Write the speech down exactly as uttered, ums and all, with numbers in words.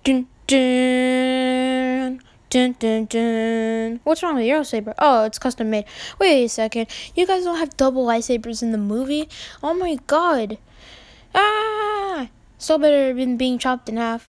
Dun, dun, dun, dun, dun. What's wrong with your lightsaber? Oh, it's custom made. Wait a second. You guys don't have double lightsabers in the movie? Oh my god. Ah! So better than being chopped in half.